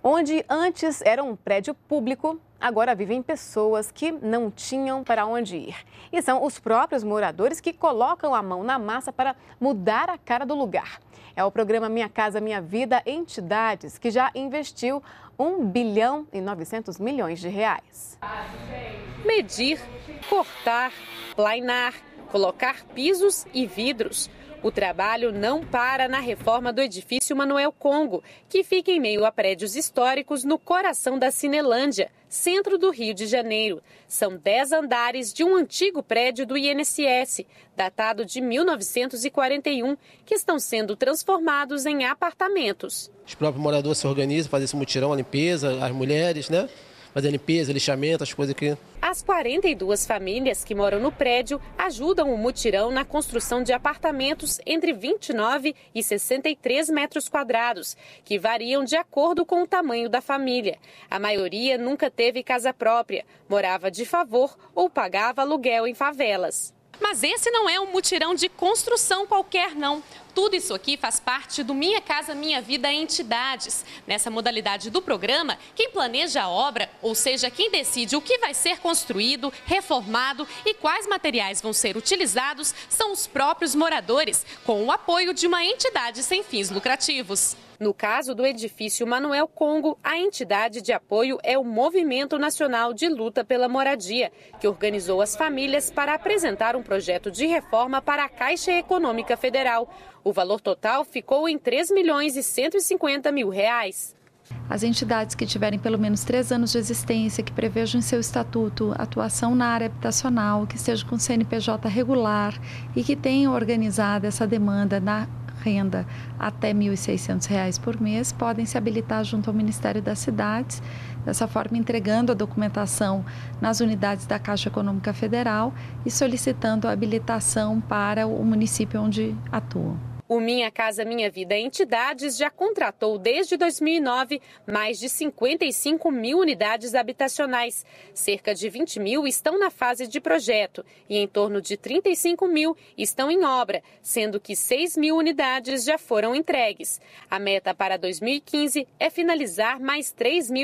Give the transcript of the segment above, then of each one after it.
Onde antes era um prédio público, agora vivem pessoas que não tinham para onde ir. E são os próprios moradores que colocam a mão na massa para mudar a cara do lugar. É o programa Minha Casa Minha Vida Entidades, que já investiu 1 bilhão e 900 milhões de reais. Medir, cortar, plainar, colocar pisos e vidros. O trabalho não para na reforma do edifício Manuel Congo, que fica em meio a prédios históricos no coração da Cinelândia, centro do Rio de Janeiro. São 10 andares de um antigo prédio do INSS, datado de 1941, que estão sendo transformados em apartamentos. Os próprios moradores se organizam, fazem esse mutirão, a limpeza, as mulheres, né? Fazer limpeza, lixamento, as coisas aqui. As 42 famílias que moram no prédio ajudam o mutirão na construção de apartamentos entre 29 e 63 metros quadrados, que variam de acordo com o tamanho da família. A maioria nunca teve casa própria, morava de favor ou pagava aluguel em favelas. Mas esse não é um mutirão de construção qualquer, não. Tudo isso aqui faz parte do Minha Casa Minha Vida Entidades. Nessa modalidade do programa, quem planeja a obra, ou seja, quem decide o que vai ser construído, reformado e quais materiais vão ser utilizados, são os próprios moradores, com o apoio de uma entidade sem fins lucrativos. No caso do edifício Manuel Congo, a entidade de apoio é o Movimento Nacional de Luta pela Moradia, que organizou as famílias para apresentar um projeto de reforma para a Caixa Econômica Federal. O valor total ficou em 3 milhões e 150 mil reais. As entidades que tiverem pelo menos 3 anos de existência, que prevejam em seu estatuto atuação na área habitacional, que esteja com CNPJ regular e que tenham organizado essa demanda na renda até R$ 1.600 por mês, podem se habilitar junto ao Ministério das Cidades, dessa forma entregando a documentação nas unidades da Caixa Econômica Federal e solicitando a habilitação para o município onde atuam. O Minha Casa Minha Vida Entidades já contratou desde 2009 mais de 55 mil unidades habitacionais. Cerca de 20 mil estão na fase de projeto e em torno de 35 mil estão em obra, sendo que 6 mil unidades já foram entregues. A meta para 2015 é finalizar mais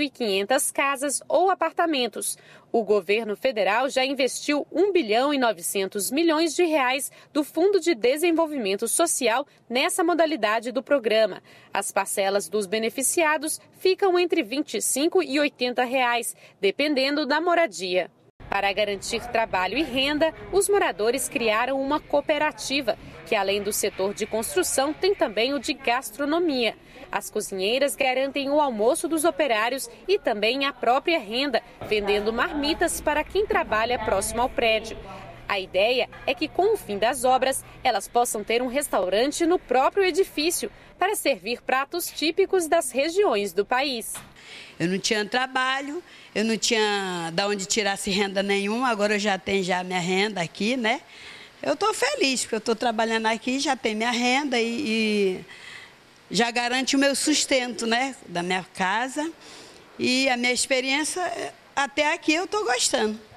3.500 casas ou apartamentos. O governo federal já investiu 1 bilhão e 900 milhões de reais do Fundo de Desenvolvimento Social nessa modalidade do programa. As parcelas dos beneficiados ficam entre R$ 25 e R$ 80, dependendo da moradia. Para garantir trabalho e renda, os moradores criaram uma cooperativa, que além do setor de construção, tem também o de gastronomia. As cozinheiras garantem o almoço dos operários e também a própria renda, vendendo marmitas para quem trabalha próximo ao prédio. A ideia é que, com o fim das obras, elas possam ter um restaurante no próprio edifício para servir pratos típicos das regiões do país. Eu não tinha trabalho, eu não tinha de onde tirasse renda nenhuma, agora eu já tenho já minha renda aqui, né? Eu estou feliz, porque eu estou trabalhando aqui, já tenho minha renda e já garante o meu sustento, né, da minha casa. E a minha experiência, até aqui eu estou gostando.